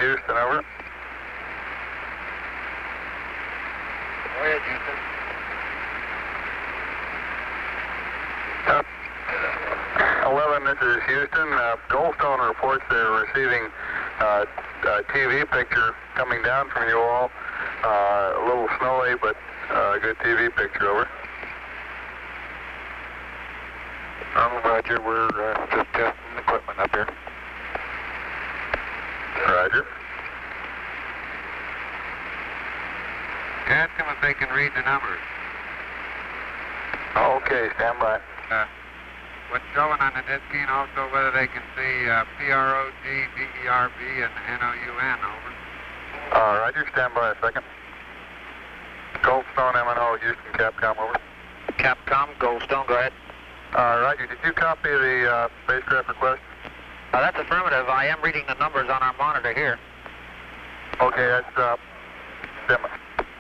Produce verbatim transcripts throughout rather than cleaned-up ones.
Houston, over. Go ahead, Houston. Uh, eleven, this is Houston. Uh, Goldstone reports they're receiving uh, a T V picture coming down from you all. Uh, a little snowy, but uh, a good T V picture, over. Um, Roger, we're uh, just testing equipment up here. Roger. Ask them if they can read the numbers. Okay, stand by. Uh, what's showing on the disc key, also whether they can see uh, P R O G, B E R B, and N O U N, over. Uh, Roger, stand by a second. Goldstone M and O, Houston, Capcom, over. Capcom, Goldstone, go ahead. Uh, Roger, did you copy the uh, spacecraft request? Uh, that's affirmative. I am reading the numbers on our monitor here. Okay, that's, uh, stand by.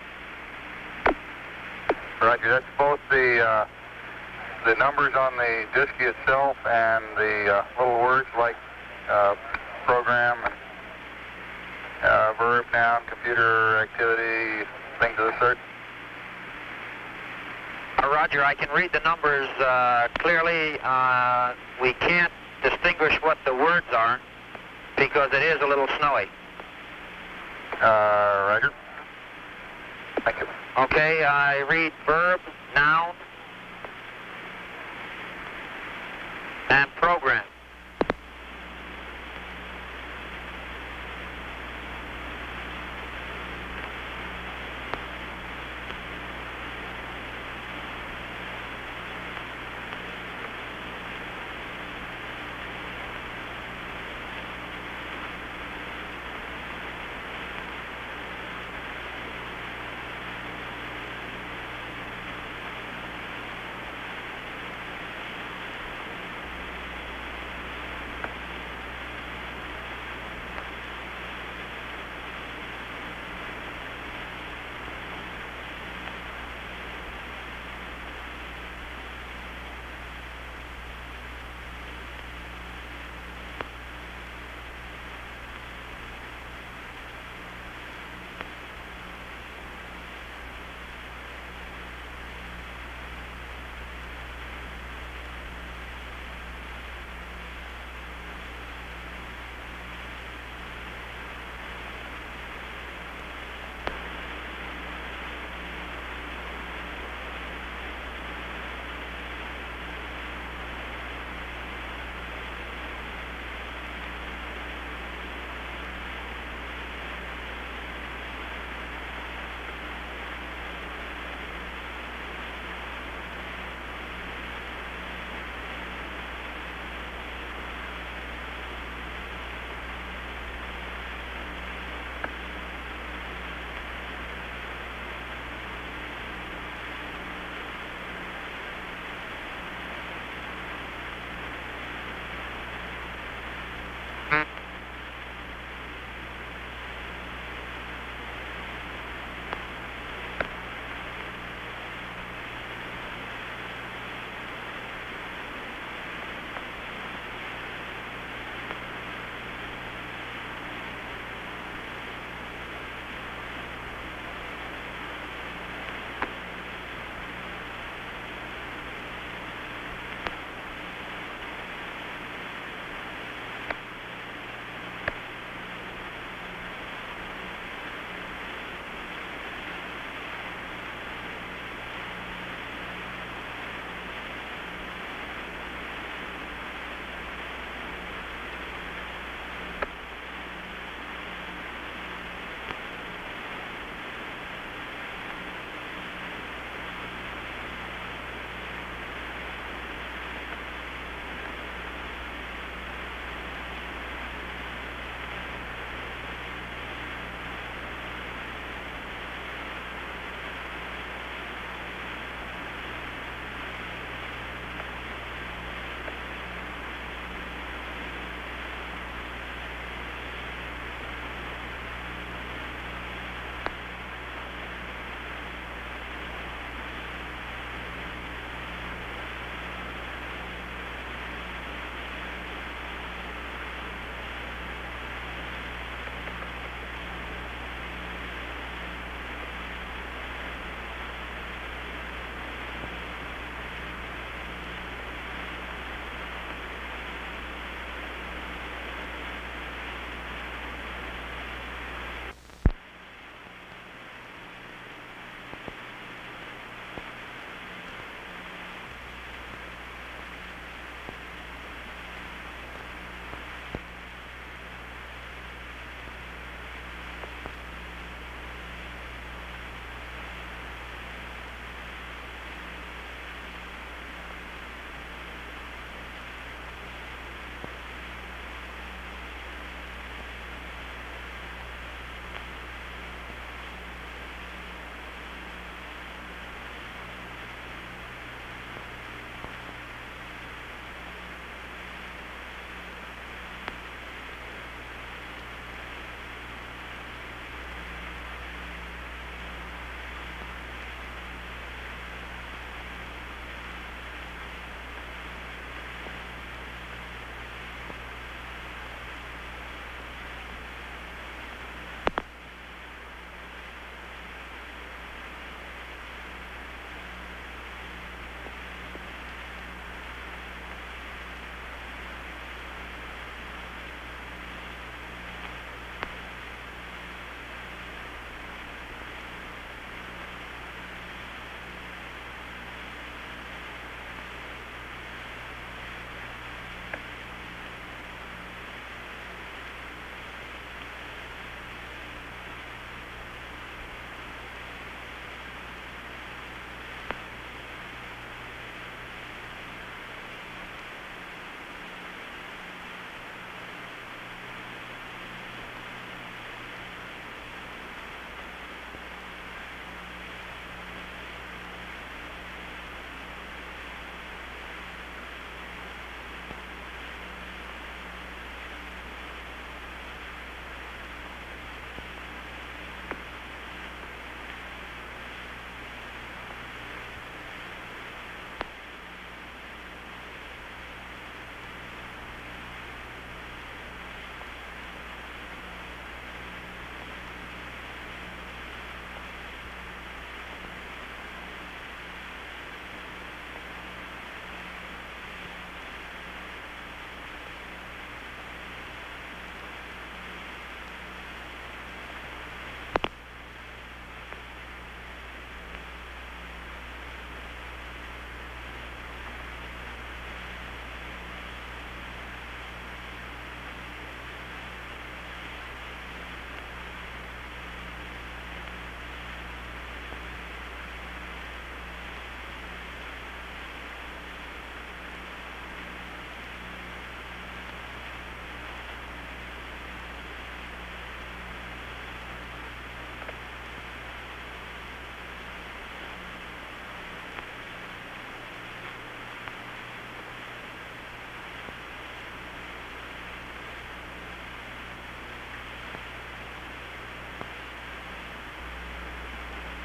Roger, that's both the, uh, the numbers on the disk itself and the uh, little words like uh, program and uh, verb, noun, computer activity, things of the sort. Uh, Roger, I can read the numbers uh, clearly. Uh, we can't distinguish what the words are because it is a little snowy. Uh, Roger. Thank you. Okay, I read verb, noun, and program.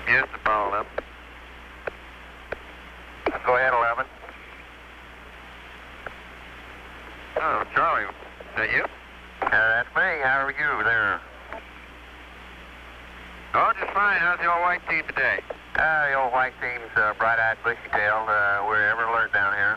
Houston, Apollo eleven. Go ahead, eleven. Oh, Charlie, is that you? Uh, that's me. How are you there? Oh, just fine. How's the old white team today? Uh, the old white team's uh, bright-eyed, bushy-tailed. Uh, we're ever alert down here.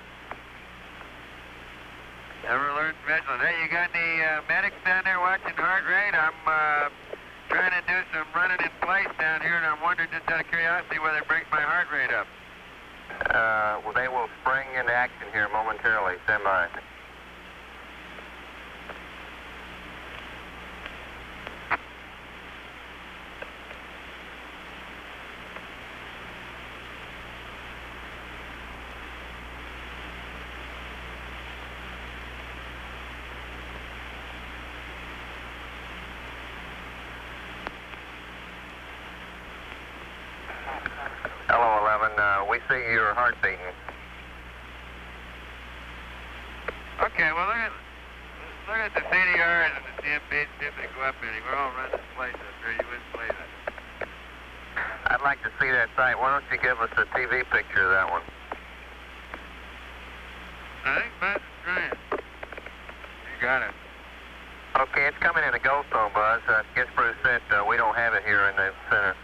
Ever alert and vigilant. Hey, you got any uh, medics down there watching heart rate? I'm uh, trying to do some running in place down here, and I'm wondering just out of curiosity whether it brings my heart rate up. Uh, well, they will spring into action here momentarily. Stand by. Hello, eleven. Uh, we see your heart beating. Okay, well, look at, look at the C D Rs and the C M Bs, see if they go up any. We're all running this place up here. You wouldn't believe it. I'd like to see that site. Why don't you give us a T V picture of that one? I think Buzz is trying. You got it. Okay, it's coming in a Goldstone, Buzz. Uh, guess Bruce said uh, we don't have it here in the center.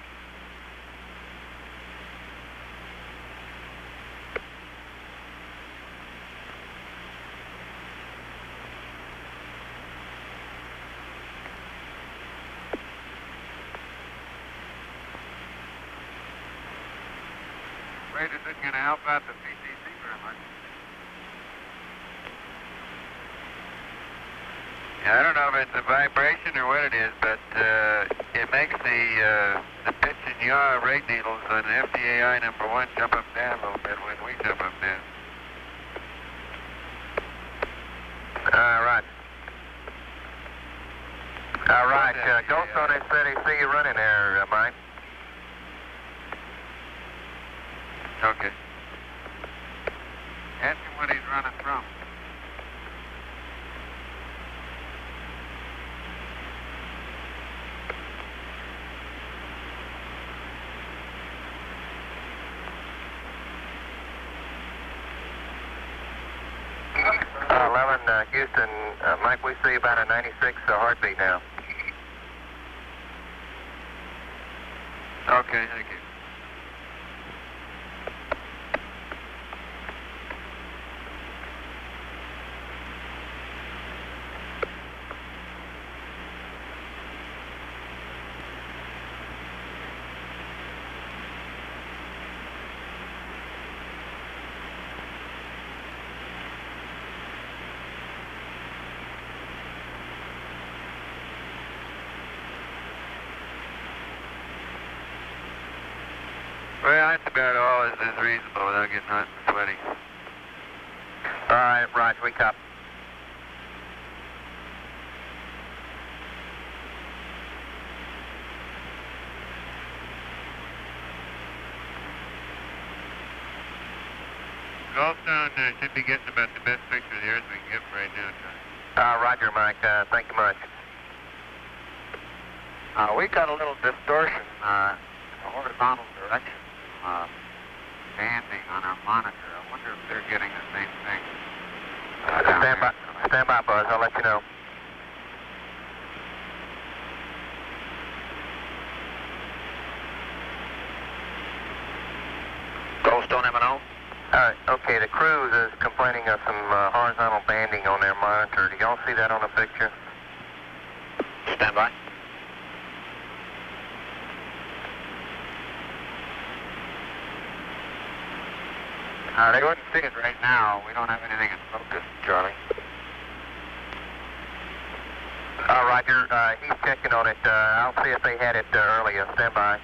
Afraid this isn't going to help out the P T C very much. Yeah, I don't know if it's a vibration or what it is, but uh, it makes the uh, the pitch and yaw rate needles on F D A I number one jump up and down a little bit when we jump up and down. All right. All right. Uh, Goldstone said he see you running there, uh, Mike. Okay. Ask him what he's running from. Uh, eleven, uh, Houston, uh, Mike, we see about a ninety-six uh, heartbeat now. Okay, thank you. Well, that's about all is, is reasonable without getting hot and sweaty. All right, Roger, we copy. Goldstone uh, should be getting about the best picture of the Earth we can get right now, Charlie. Uh, Roger, Mike. Uh, thank you much. Uh, we got a little distortion uh, in the horizontal direction uh, banding on our monitor. I wonder if they're getting the same thing. Uh, down Stand by, there. stand by, Buzz. I'll let you know. Goldstone M and O? All right, okay, the cruise is complaining of some uh, horizontal banding on their monitor. Do y'all see that on the picture? Stand by. Uh, they wouldn't see it right now. We don't have anything in focus, Charlie. Uh, Roger, uh, he's checking on it. Uh, I'll see if they had it uh, earlier. Stand by.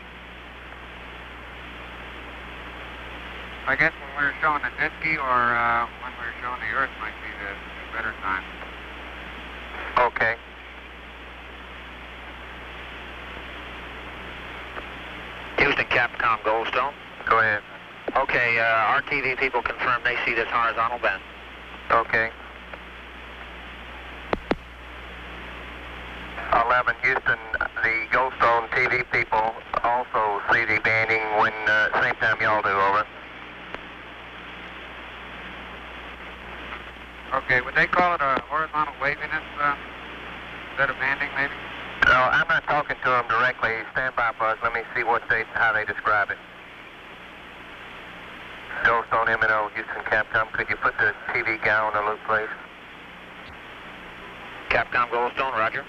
I guess when we were showing the Disky or uh, when we were showing the Earth might be the, the better time. Okay. Houston, Capcom, Goldstone. Go ahead. Okay, uh, our T V people confirm they see this horizontal bend. Okay. eleven, Houston, the Goldstone T V people also see the banding when uh, same time y'all do, over. Okay, would they call it a horizontal waviness uh, instead of banding, maybe? No, I'm not talking to them directly. Stand by, Buzz. Let me see what they, how they describe it. Goldstone M and O, Houston Capcom. Could you put the T V guy on the loop, please? Capcom Goldstone, roger.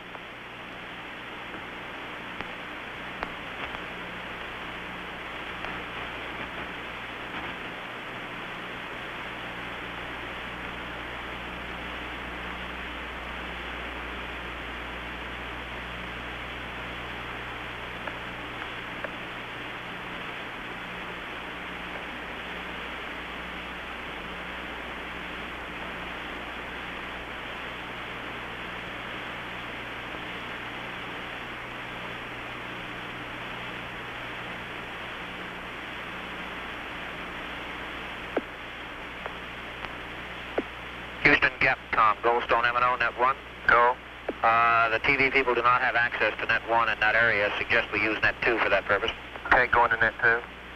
Houston Capcom, Goldstone M and O, net one. Go. Uh, the T V people do not have access to net one in that area. Suggest we use net two for that purpose. Okay, going to net two.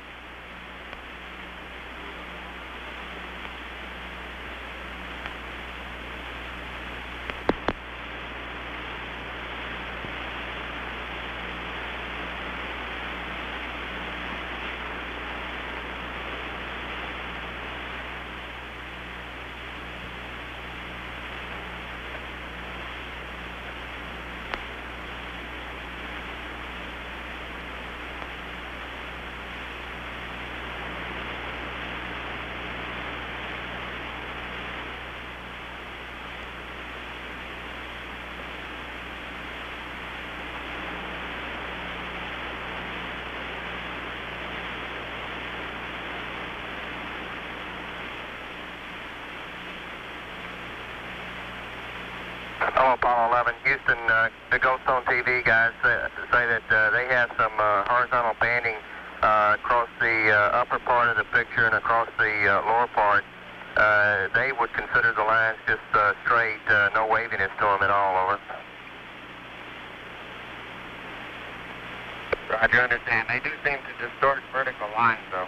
Hello, Apollo eleven. Houston, uh, the Goldstone T V guys say, say that uh, they have some uh, horizontal banding uh, across the uh, upper part of the picture and across the uh, lower part. Uh, they would consider the lines just uh, straight, uh, no waviness to them at all, over. Roger, understand. They do seem to distort vertical lines, though.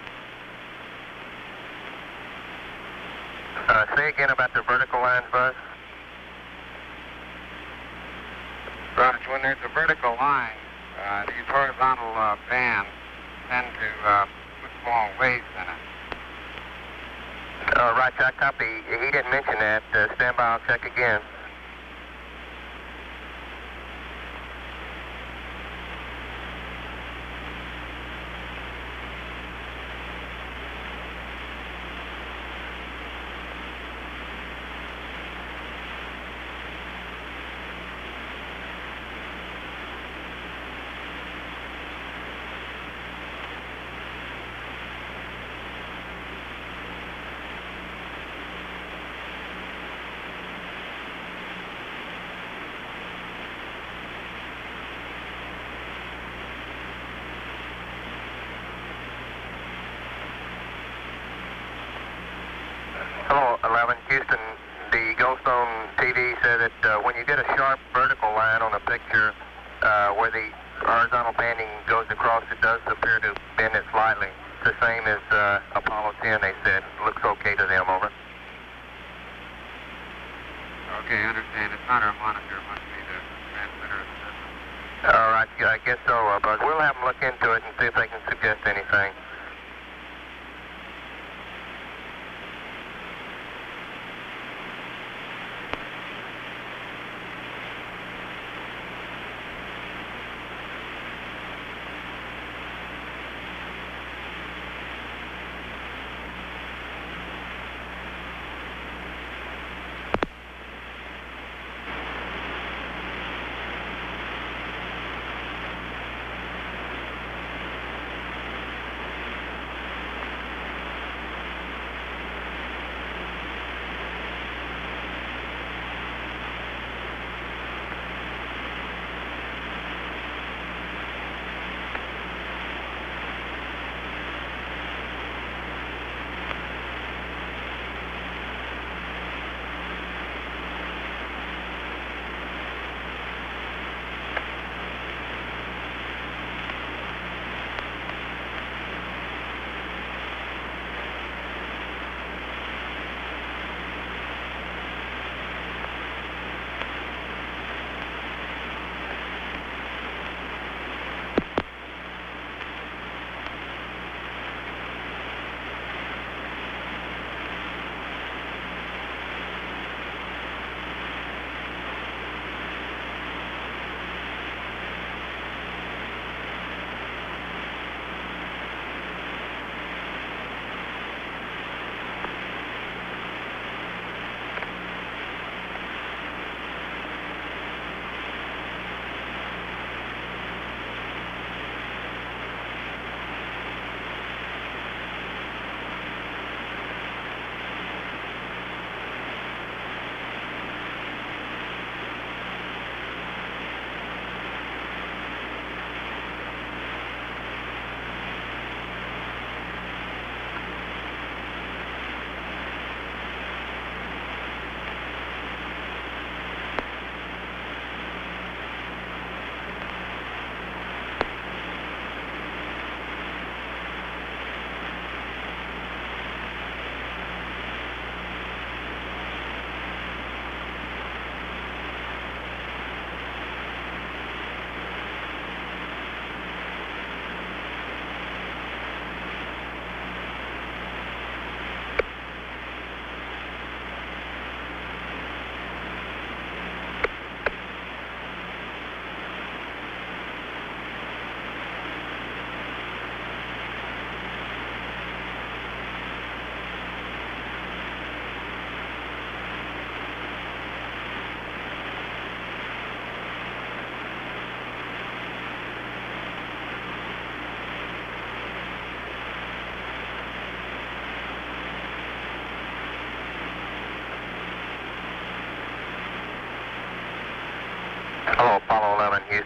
Uh, say again about the vertical lines, Buzz. Roger, when there's a vertical line, uh, these horizontal uh, bands tend to uh, put small waves in it. Uh, Roger, I copy. He didn't mention that. Uh, stand by, I'll check again. Hello, eleven, Houston. The Goldstone T V said that uh, when you get a sharp vertical line on a picture uh, where the horizontal banding goes across, it does appear to bend it slightly. It's the same as uh, Apollo ten, they said. Looks okay to them, over. Okay, I understand. It's not our monitor. It must be the transmitter of the system. All right, yeah, I guess so, uh, Buzz. We'll have them look into it and see if they can suggest anything.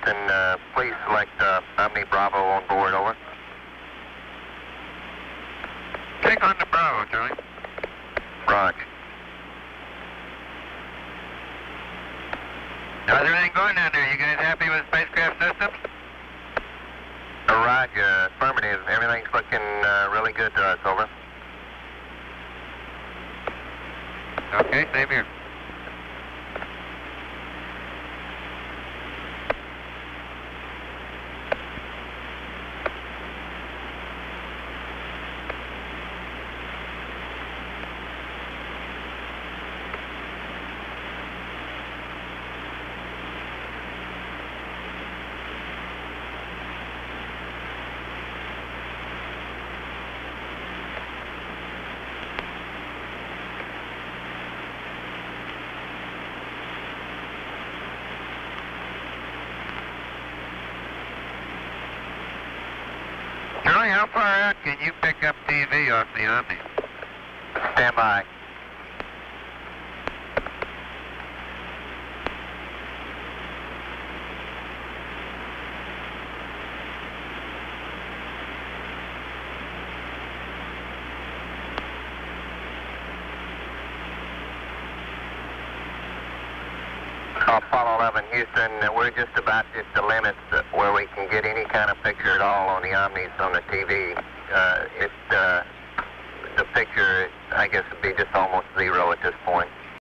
Houston, uh, please select uh, Omni Bravo on board, over. Take on the Bravo, Charlie. Roger. How's everything going down there? You guys happy with spacecraft systems? Uh, Roger, affirmative. Everything's looking uh, really good to us, over. Okay, same here. Charlie, how far out can you pick up T V off the Omni? Stand by. Apollo eleven, Houston, uh, we're just about at the limits uh, where we can get any kind of picture at all on the Omnis on the T V. Uh, it, uh, the picture, I guess, would be just almost zero at this point.